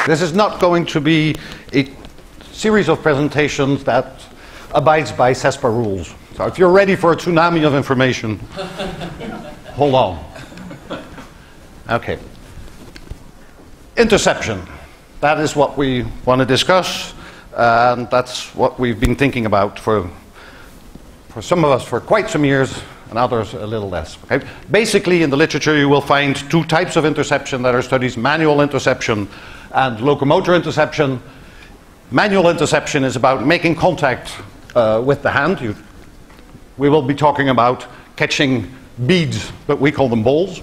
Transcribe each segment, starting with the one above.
This is not going to be a series of presentations that abides by CESPA rules. So if you're ready for a tsunami of information, hold on. Okay. Interception. That is what we want to discuss, and that's what we've been thinking about for some of us for quite some years, and others a little less. Okay? Basically, in the literature, you will find two types of interception that are studied: manual interception and locomotor interception. Manual interception is about making contact with the hand. We will be talking about catching beads, but we call them balls.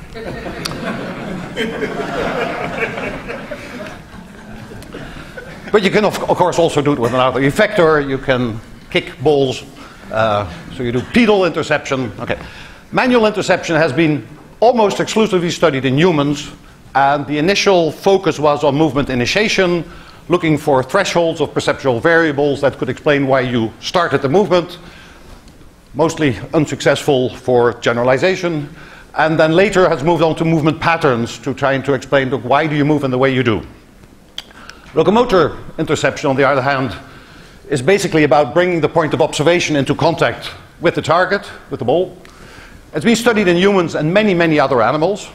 But you can, of course, also do it with another effector. You can kick balls. So you do pedal interception. Okay. Manual interception has been almost exclusively studied in humans, and the initial focus was on movement initiation, looking for thresholds of perceptual variables that could explain why you started the movement, mostly unsuccessful for generalization, and then later has moved on to movement patterns to trying to explain why do you move in the way you do. Locomotor interception, on the other hand, is basically about bringing the point of observation into contact with the target, with the ball. It's been studied in humans and many, many other animals.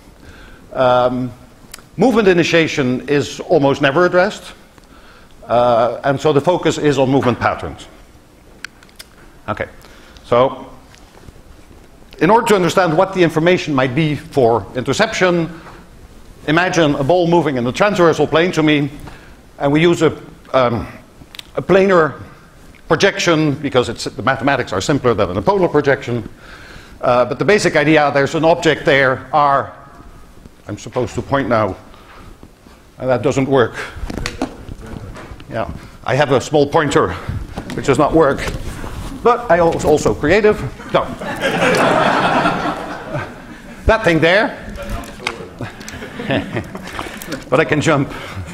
Movement initiation is almost never addressed, and so the focus is on movement patterns. Okay, so in order to understand what the information might be for interception, imagine a ball moving in the transversal plane to me, and we use a planar projection because the mathematics are simpler than a polar projection. But the basic idea, there's an object there, R. I'm supposed to point now, and that doesn't work. Yeah, I have a small pointer, which does not work. But I was also creative. No. That thing there. But I can jump.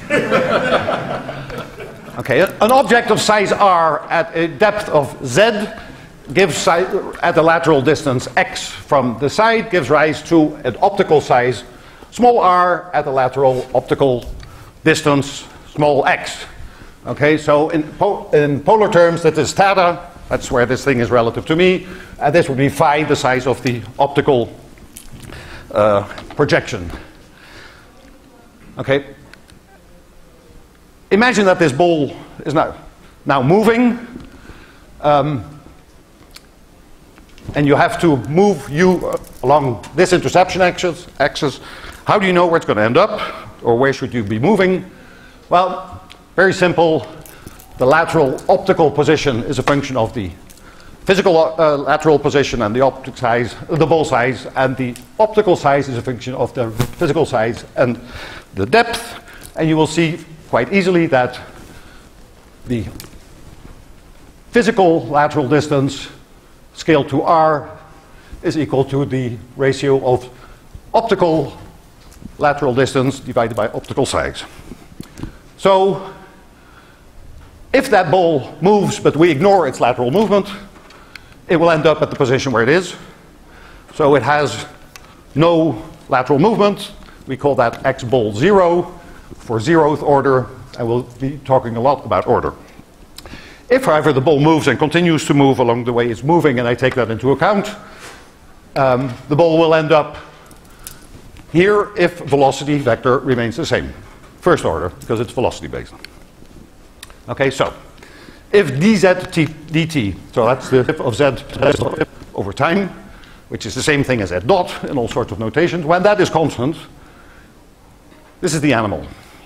Okay, an object of size r at a depth of z gives, at a lateral distance x from the side, gives rise to an optical size small r at a lateral optical distance small x. Okay, so in polar terms, that is theta. That's where this thing is relative to me. And this would be phi, the size of the optical projection. Okay. Imagine that this ball is now moving, and you have to move u along this interception axis. How do you know where it's going to end up, or where should you be moving? Well, very simple. The lateral optical position is a function of the physical lateral position and the optic size, the ball size, and the optical size is a function of the physical size and the depth. And you will see quite easily that the physical lateral distance scaled to r is equal to the ratio of optical lateral distance divided by optical size. So if that ball moves but we ignore its lateral movement, it will end up at the position where it is. So it has no lateral movement. We call that x ball 0 for zeroth order, and we'll be talking a lot about order. If, however, the ball moves and continues to move along the way it's moving, and I take that into account, the ball will end up here if velocity vector remains the same. First order, because it's velocity based. Okay, so if dz dt, so that's the of z over time, which is the same thing as z dot in all sorts of notations, when that is constant, this is the animal.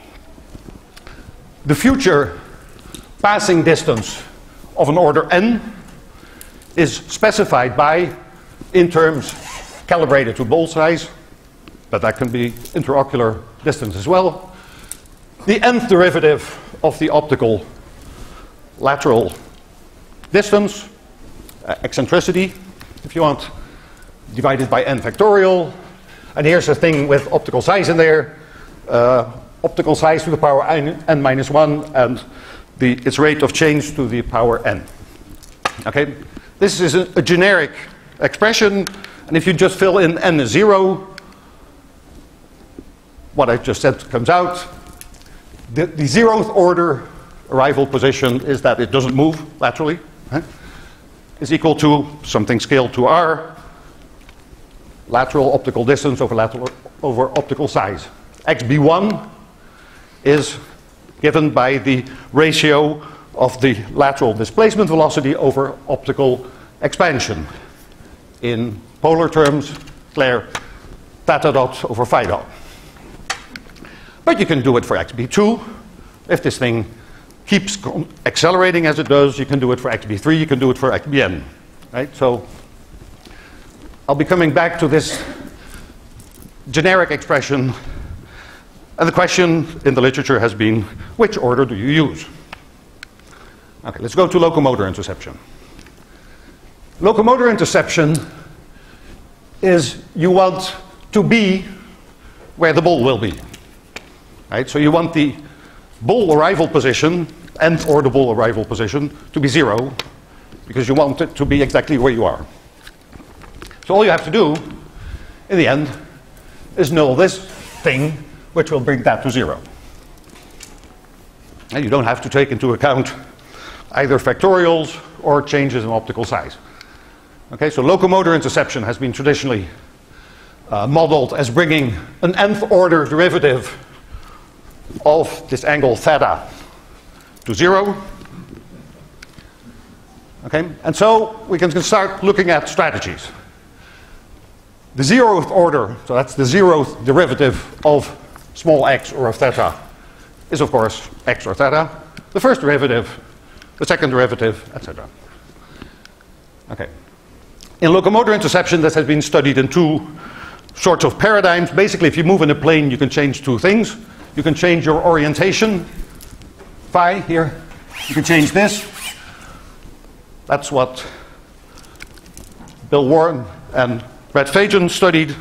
The future passing distance of an order n is specified by, in terms calibrated to ball size, but that can be interocular distance as well, the nth derivative of the optical lateral distance, eccentricity, if you want, divided by n factorial. And here's a thing with optical size in there. Optical size to the power n minus 1 and its rate of change to the power n. Okay, this is a generic expression, and if you just fill in n is 0, what I just said comes out. The 0th order arrival position is that it doesn't move laterally, is equal to something scaled to r, lateral optical distance over optical size. xb1 is given by the ratio of the lateral displacement velocity over optical expansion. In polar terms, declare theta dot over phi dot. But you can do it for xb2. If this thing keeps accelerating as it does, you can do it for xb3, you can do it for xbn. Right? So I'll be coming back to this generic expression. And the question in the literature has been, which order do you use? Okay, let's go to locomotor interception. Locomotor interception is you want to be where the bull will be. Right? So you want the bull arrival position and or the bull arrival position to be 0 because you want it to be exactly where you are. So all you have to do in the end is null this thing, which will bring that to 0. And you don't have to take into account either factorials or changes in optical size. Okay, so locomotor interception has been traditionally modeled as bringing an nth order derivative of this angle theta to 0. Okay, and so we can start looking at strategies. The 0th order, so that's the 0th derivative of small x or of theta, is of course x or theta. The first derivative, the second derivative, etc. Okay. In locomotor interception, this has been studied in two sorts of paradigms. Basically, if you move in a plane, you can change two things. You can change your orientation, phi here. You can change this. That's what Bill Warren and Brett Fagan studied.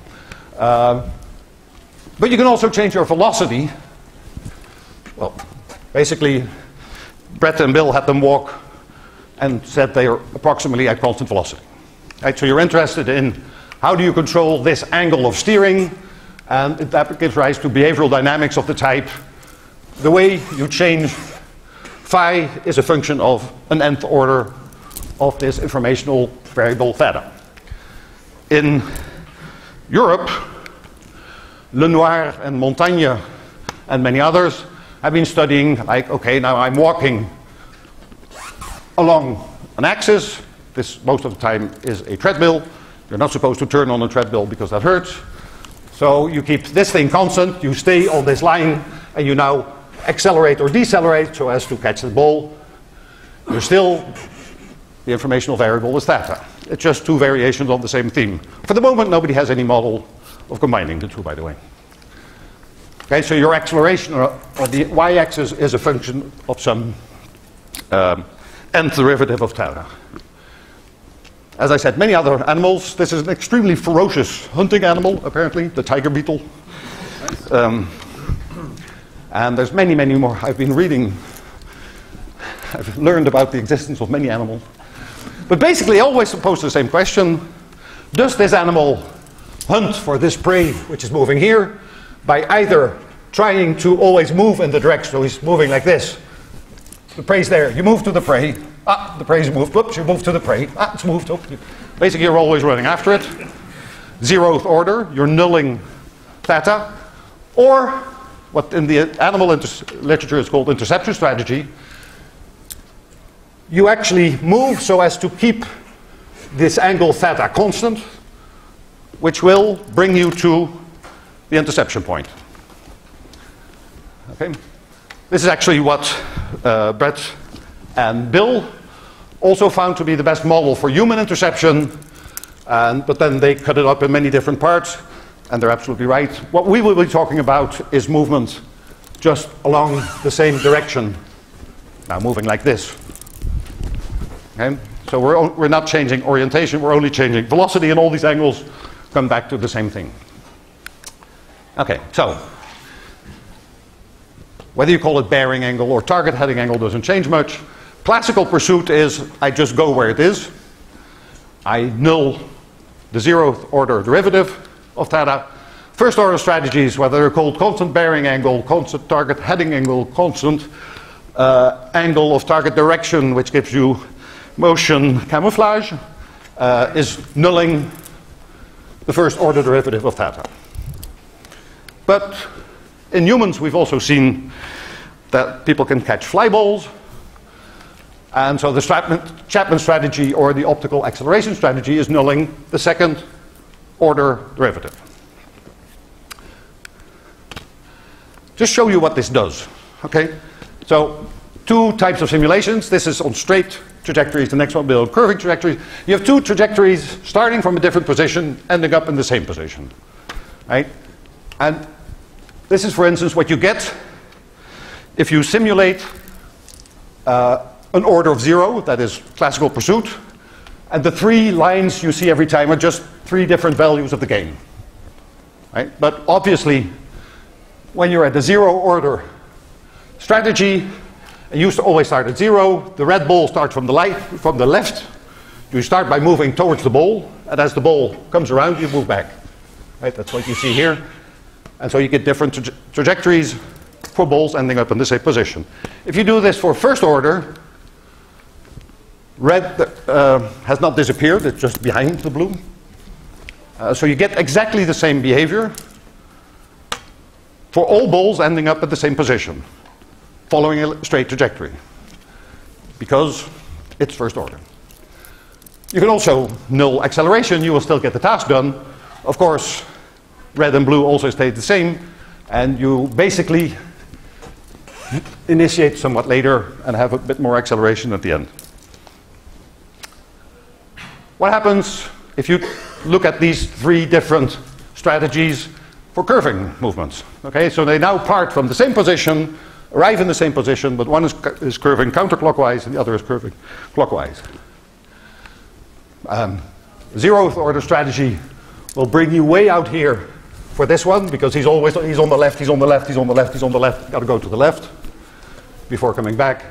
But you can also change your velocity. Well, basically, Brett and Bill had them walk and said they are approximately at constant velocity. Right, so you're interested in how do you control this angle of steering, and that gives rise to behavioral dynamics of the type. The way you change phi is a function of an nth order of this informational variable theta. In Europe, Lenoir and Montaigne and many others have been studying, like, okay, now I'm walking along an axis. This, most of the time, is a treadmill. You're not supposed to turn on a treadmill because that hurts. So you keep this thing constant, you stay on this line, and you now accelerate or decelerate so as to catch the ball. You're still, the informational variable is theta. It's just two variations on the same theme. For the moment, nobody has any model of combining the two, by the way. Okay, so your acceleration or the y-axis is a function of some nth derivative of theta. As I said, many other animals. This is an extremely ferocious hunting animal, apparently, the tiger beetle. And there's many, many more. I've been reading, I've learned about the existence of many animals. But basically, I always pose the same question. Does this animal hunt for this prey, which is moving here, by either trying to always move in the direction, so he's moving like this. The prey's there, you move to the prey, the prey's moved, whoops, you move to the prey, it's moved up. Basically, you're always running after it. 0th order, you're nulling theta. Or, what in the animal literature is called interception strategy, you actually move so as to keep this angle theta constant, which will bring you to the interception point. Okay? This is actually what Brett and Bill also found to be the best model for human interception, but then they cut it up in many different parts, and they're absolutely right. What we will be talking about is movement just along the same direction, now moving like this. Okay? So we're not changing orientation, we're only changing velocity, and all these angles come back to the same thing. Okay, so whether you call it bearing angle or target heading angle doesn't change much. Classical pursuit is I just go where it is. I null the 0th order derivative of theta. first order strategies, whether they're called constant bearing angle, constant target heading angle, constant angle of target direction, which gives you motion camouflage, is nulling the first order derivative of theta. But in humans, we've also seen that people can catch fly balls. And so the Chapman strategy or the optical acceleration strategy is nulling the second order derivative. Just show you what this does. Okay? So two types of simulations. This is on straight trajectories, the next one will be on curving trajectories. You have two trajectories starting from a different position, ending up in the same position. Right? And this is, for instance, what you get if you simulate an order of 0, that is classical pursuit, and the three lines you see every time are just three different values of the game. Right? But obviously, when you're at the 0 order strategy, you used to always start at 0. The red ball starts from the left. You start by moving towards the ball, and as the ball comes around, you move back. Right? That's what you see here. And so you get different trajectories for balls ending up in the same position. If you do this for first order, red has not disappeared, it's just behind the blue. So you get exactly the same behavior for all balls ending up at the same position, following a straight trajectory, because it's first order. You can also null acceleration, you will still get the task done. Of course, red and blue also stay the same, and you basically initiate somewhat later and have a bit more acceleration at the end. What happens if you look at these three different strategies for curving movements? Okay, so they now part from the same position, arrive in the same position, but one is curving counterclockwise and the other is curving clockwise. Zeroth order strategy will bring you way out here for this one, because he's on the left, he's on the left, he's on the left, he's on the left. Got to go to the left before coming back.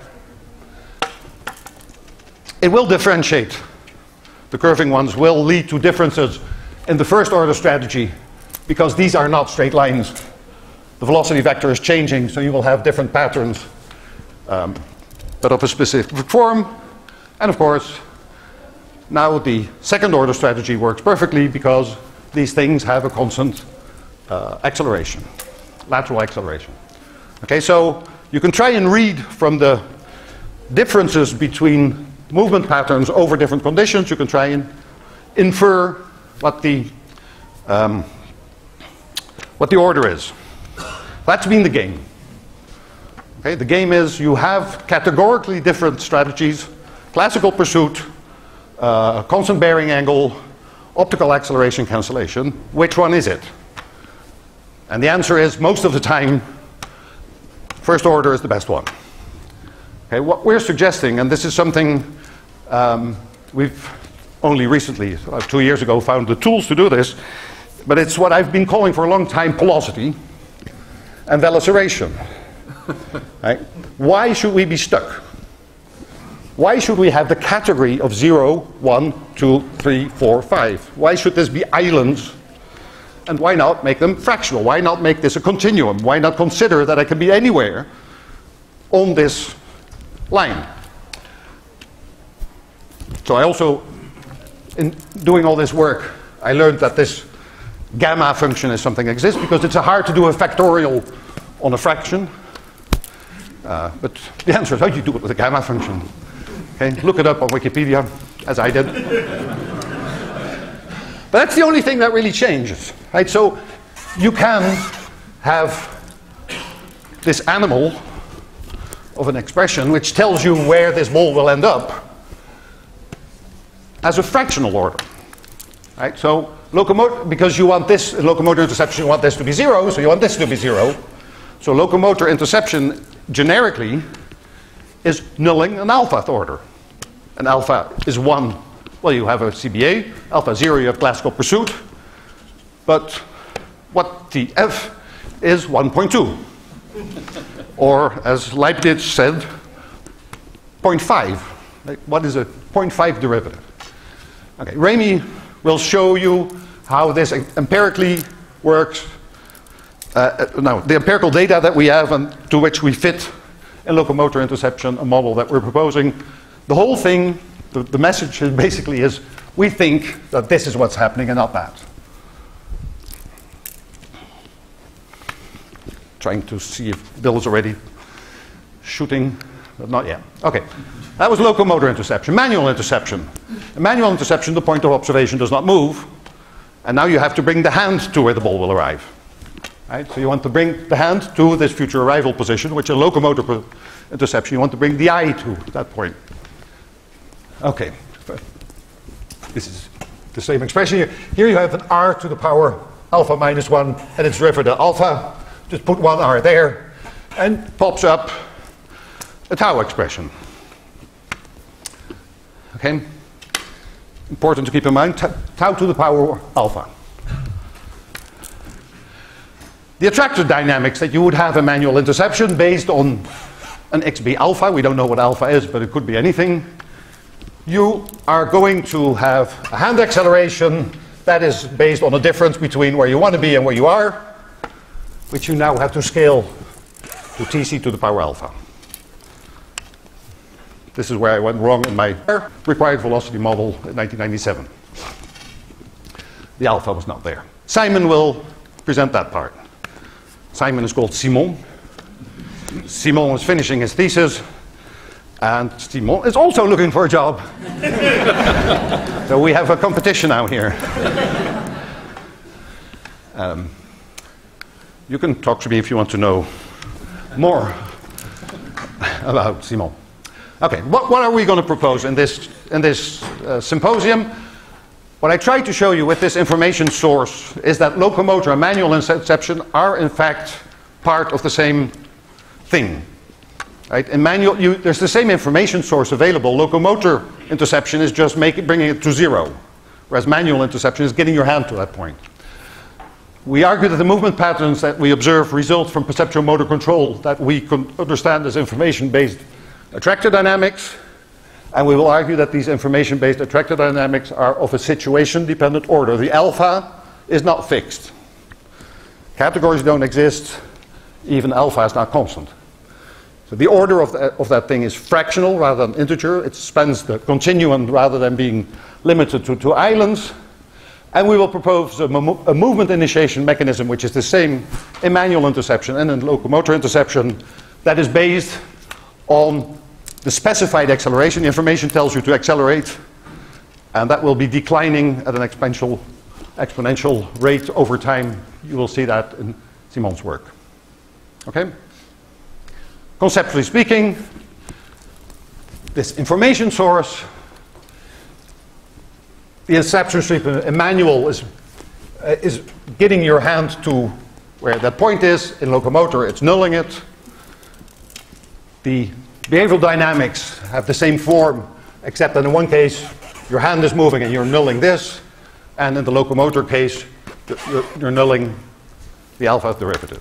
It will differentiate. The curving ones will lead to differences in the first order strategy, because these are not straight lines. The velocity vector is changing, so you will have different patterns, but of a specific form. And of course, now the second order strategy works perfectly, because these things have a constant acceleration, lateral acceleration. Okay, so you can try and read from the differences between movement patterns over different conditions. You can try and infer what the order is. That's been the game. Okay, the game is you have categorically different strategies: classical pursuit, constant bearing angle, optical acceleration cancellation. Which one is it? And the answer is, most of the time, first order is the best one. Okay, what we're suggesting, and this is something we've only recently, 2 years ago, found the tools to do this, but it's what I've been calling for a long time pelosity and velociraption. Right? Why should we be stuck? Why should we have the category of 0, 1, 2, 3, 4, 5? Why should this be islands? And why not make them fractional? Why not make this a continuum? Why not consider that I can be anywhere on this line? So I also, in doing all this work, I learned that this gamma function is something that exists, because it's hard to do a factorial on a fraction. But the answer is, how do you do it with a gamma function? Okay, look it up on Wikipedia, as I did. But that's the only thing that really changes. Right? So you can have this animal of an expression which tells you where this ball will end up as a fractional order. Right? So because you want this in locomotor interception, you want this to be 0, so you want this to be 0. So locomotor interception generically is nulling an alpha order. And alpha is 1. Well, you have a CBA. Alpha 0, you have classical pursuit. But what the F is 1.2. Or, as Leibniz said, 0.5. Like, what is a 0.5 derivative? Okay, Ramey will show you how this empirically works now, the empirical data that we have and to which we fit in locomotor interception, a model that we're proposing, the whole thing, the message basically is, we think that this is what's happening and not that. Trying to see if Bill is already shooting, but not yet. Okay, that was locomotor interception. Manual interception. In manual interception, the point of observation does not move, and now you have to bring the hand to where the ball will arrive. Right? So you want to bring the hand to this future arrival position, which in locomotor interception, you want to bring the eye to that point. Okay, this is the same expression here. Here you have an r to the power alpha minus 1 and its derivative alpha. Just put one r there and pops up a tau expression. Okay, important to keep in mind, tau to the power alpha. The attractor dynamics that you would have in manual interception based on an xb alpha, we don't know what alpha is, but it could be anything. You are going to have a hand acceleration that is based on a difference between where you want to be and where you are, which you now have to scale to tc to the power alpha. This is where I went wrong in my required velocity model in 1997. The alpha was not there. Simon will present that part. Simon is called Simon. Simon is finishing his thesis, and Simon is also looking for a job. So we have a competition out here. You can talk to me if you want to know more about Simon. Okay, what are we going to propose in this symposium? What I tried to show you with this information source is that locomotor and manual interception are in fact part of the same thing. Right? In manual, there's the same information source available. Locomotor interception is just bringing it to 0, whereas manual interception is getting your hand to that point. We argue that the movement patterns that we observe result from perceptual motor control that we can understand as information-based attractor dynamics, and we will argue that these information-based attractor dynamics are of a situation-dependent order. The alpha is not fixed. Categories don't exist. Even alpha is not constant. So the order of that thing is fractional rather than integer. It spans the continuum rather than being limited to 2 islands. And we will propose a movement initiation mechanism which is the same in manual interception and in locomotor interception, that is based on the specified acceleration. The information tells you to accelerate, and that will be declining at an exponential rate over time. You will see that in Simon's work. Okay? Conceptually speaking, this information source, the inception stream in manual is getting your hand to where that point is. In locomotor, it's nulling it. The behavioral dynamics have the same form, except that in one case, your hand is moving and you're nulling this, and in the locomotor case, you're nulling the alpha derivative.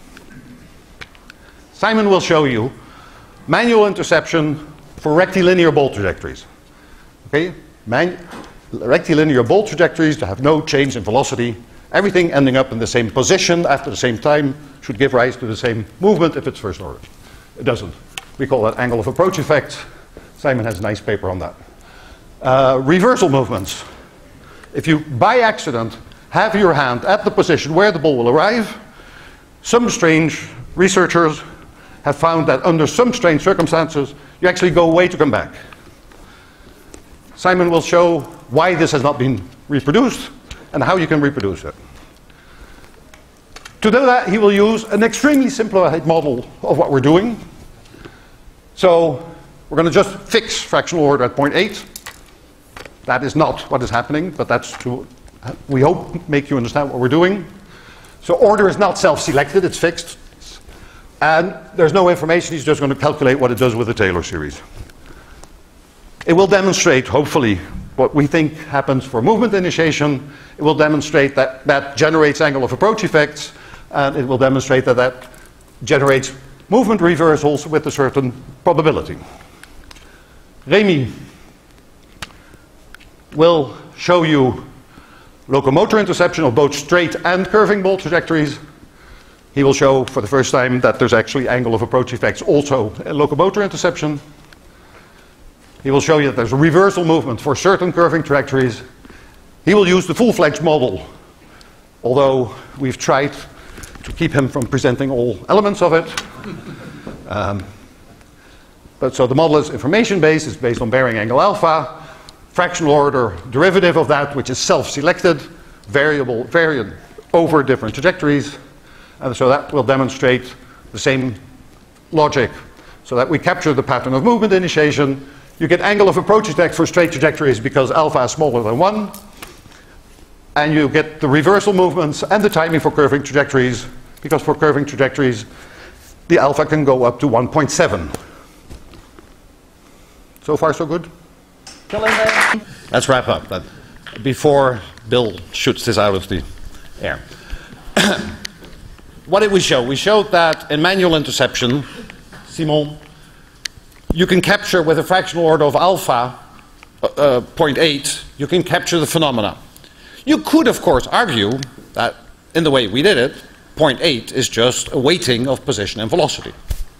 Simon will show you manual interception for rectilinear ball trajectories. Okay? Rectilinear ball trajectories that have no change in velocity, everything ending up in the same position after the same time should give rise to the same movement if it's first order. It doesn't. We call that angle of approach effect. Simon has a nice paper on that. Reversal movements. If you, by accident, have your hand at the position where the ball will arrive, some strange researchers have found that under some strange circumstances, you actually go away to come back. Simon will show why this has not been reproduced and how you can reproduce it. To do that, he will use an extremely simplified model of what we're doing. So we're going to just fix fractional order at point 8. That is not what is happening, but that's to, we hope, make you understand what we're doing. So order is not self-selected, it's fixed. And there's no information, he's just going to calculate what it does with the Taylor series. It will demonstrate, hopefully, what we think happens for movement initiation. It will demonstrate that that generates angle of approach effects, and it will demonstrate that that generates movement reversals with a certain probability. Remy will show you locomotor interception of both straight and curving ball trajectories. He will show for the first time that there's actually angle of approach effects also in locomotor interception. He will show you that there's a reversal movement for certain curving trajectories. He will use the full-fledged model, although we've tried to keep him from presenting all elements of it. But so the model is information-based, it's based on bearing angle alpha, fractional order derivative of that, which is self-selected, variant over different trajectories. And so that will demonstrate the same logic, so that we capture the pattern of movement initiation. You get angle of approach effect for straight trajectories because alpha is smaller than 1. And you get the reversal movements and the timing for curving trajectories, because for curving trajectories, the alpha can go up to 1.7. So far, so good? Let's wrap up that before Bill shoots this out of the air. What did we show? We showed that in manual interception, Simon, you can capture with a fractional order of alpha 0.8, you can capture the phenomena. You could, of course, argue that in the way we did it, 0.8 is just a weighting of position and velocity.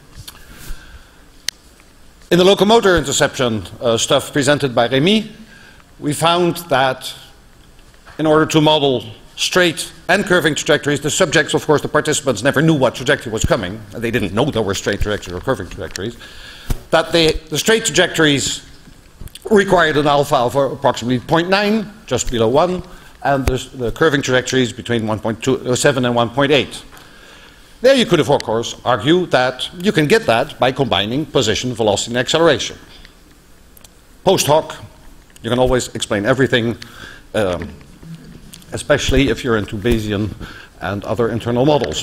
In the locomotor interception stuff presented by Rémi, we found that in order to model straight and curving trajectories, the subjects, of course, the participants never knew what trajectory was coming, and they didn't know there were straight trajectories or curving trajectories, that the straight trajectories required an alpha of approximately 0.9, just below 1, and the curving trajectories between 1.7 and 1.8. There you could, of course, argue that you can get that by combining position, velocity, and acceleration. Post hoc, you can always explain everything, especially if you're into Bayesian and other internal models.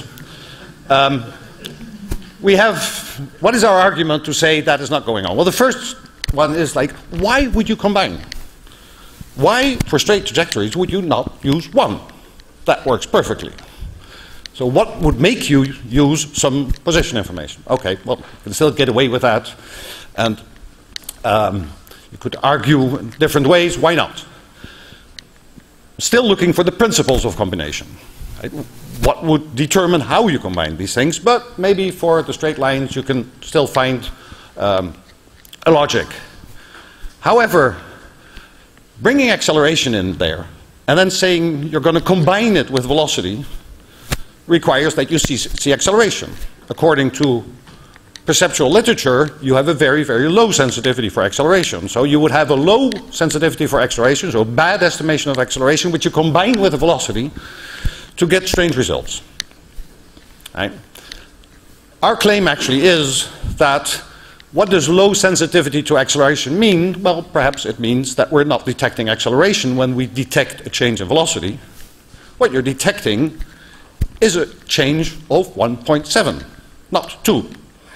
What is our argument to say that is not going on? Well, the first one is like, why would you combine? Why, for straight trajectories, would you not use 1? That works perfectly. So what would make you use some position information? Okay, well, you can still get away with that. And you could argue in different ways. Why not? Still looking for the principles of combination. Right? What would determine how you combine these things? But maybe for the straight lines, you can still find a logic. However, bringing acceleration in there and then saying you're going to combine it with velocity requires that you see acceleration. According to perceptual literature, you have a very, very low sensitivity for acceleration. So you would have a low sensitivity for acceleration, so a bad estimation of acceleration, which you combine with a velocity to get strange results. Right? Our claim actually is that what does low sensitivity to acceleration mean? Well, perhaps it means that we're not detecting acceleration when we detect a change in velocity. What you're detecting is a change of 1.7, not 2.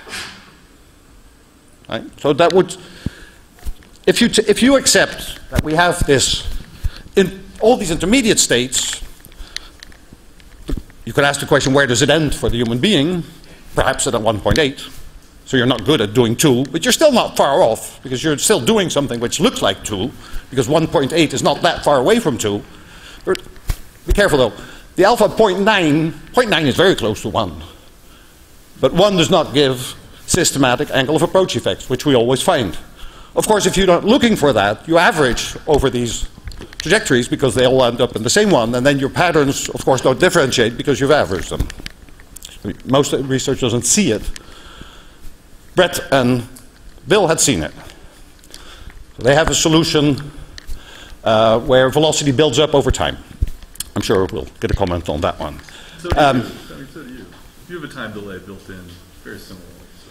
Right? So that would, if you accept that we have this, in all these intermediate states, you could ask the question, where does it end for the human being? Perhaps at 1.8. So you're not good at doing 2, but you're still not far off, because you're still doing something which looks like 2, because 1.8 is not that far away from 2. Be careful though. The alpha 0.9 is very close to 1. But 1 does not give systematic angle of approach effects, which we always find. Of course, if you're not looking for that, you average over these trajectories because they all end up in the same one, and then your patterns, of course, don't differentiate because you've averaged them. Most research doesn't see it. Brett and Bill had seen it. So they have a solution where velocity builds up over time. I'm sure we'll get a comment on that one. So do you. You have a time delay built in, very similar.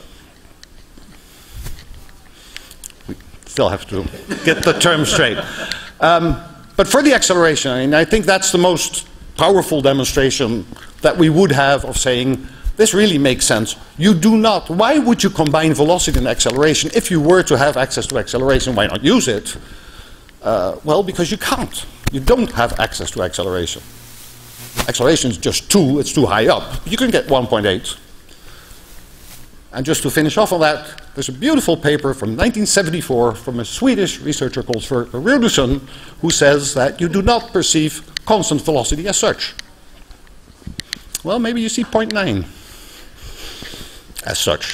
We still have to get the term straight. But for the acceleration, I mean, I think that's the most powerful demonstration that we would have of saying, this really makes sense. You do not, why would you combine velocity and acceleration? If you were to have access to acceleration, why not use it? Well, because you can't. You don't have access to acceleration. Acceleration is just 2, it's too high up. You can get 1.8. And just to finish off on that, there's a beautiful paper from 1974 from a Swedish researcher called Sverker Rudolfsson, who says that you do not perceive constant velocity as such. Well, maybe you see 0.9 as such.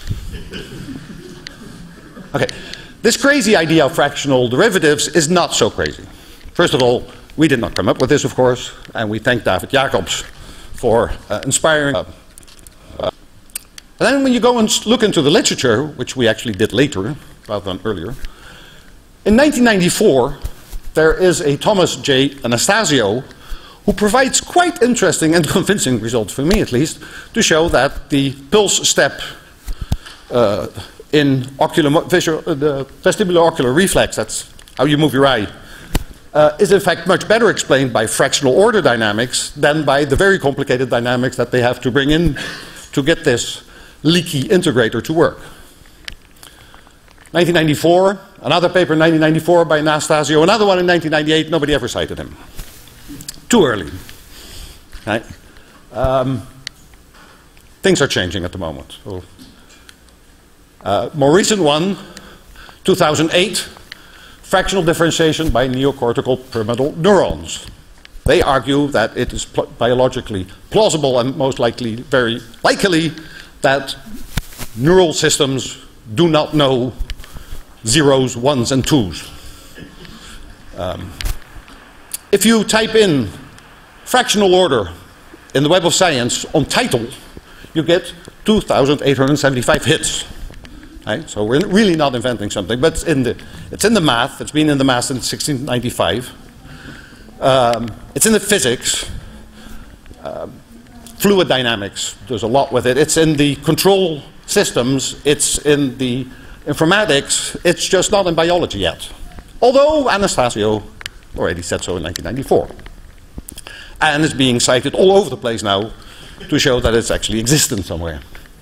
Okay, this crazy idea of fractional derivatives is not so crazy. First of all, we did not come up with this, of course, and we thank David Jacobs for inspiring. And then when you go and look into the literature, which we actually did later rather than earlier, in 1994, there is a Thomas J. Anastasio who provides quite interesting and convincing results, for me at least, to show that the pulse step in the vestibulo-ocular reflex, that's how you move your eye, is in fact much better explained by fractional order dynamics than by the very complicated dynamics that they have to bring in to get this leaky integrator to work. 1994, another paper in 1994 by Anastasio, another one in 1998, nobody ever cited him. Too early. Right? Things are changing at the moment. So, more recent one, 2008, fractional differentiation by neocortical pyramidal neurons. They argue that it is biologically plausible and most likely, very likely, that neural systems do not know zeros, ones, and twos. If you type in fractional order in the Web of Science on title, you get 2,875 hits. Right? So we're really not inventing something, but it's in the math. It's been in the math since 1695. It's in the physics. Fluid dynamics, there's a lot with it. It's in the control systems. It's in the informatics. It's just not in biology yet. Although Anastasio already said so in 1994. And it's being cited all over the place now to show that it's actually existent somewhere.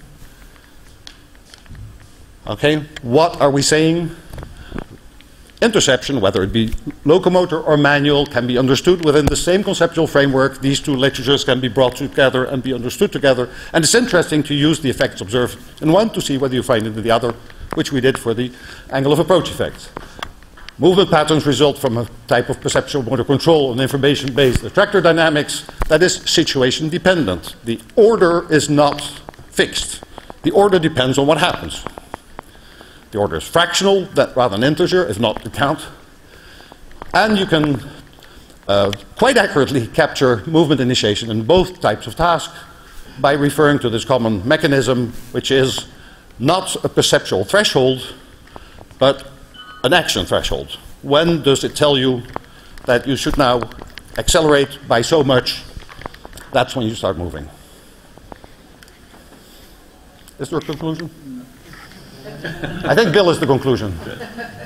Okay, what are we saying? Interception, whether it be locomotor or manual, can be understood within the same conceptual framework. These two literatures can be brought together and be understood together. And it's interesting to use the effects observed in one to see whether you find it in the other, which we did for the angle of approach effect. Movement patterns result from a type of perceptual motor control and information-based attractor dynamics that is situation dependent. The order is not fixed. The order depends on what happens. The order is fractional rather than integer, if not the count. And you can quite accurately capture movement initiation in both types of tasks by referring to this common mechanism, which is not a perceptual threshold, but an action threshold. When does it tell you that you should now accelerate by so much? That's when you start moving. Is there a conclusion? I think Bill is the conclusion.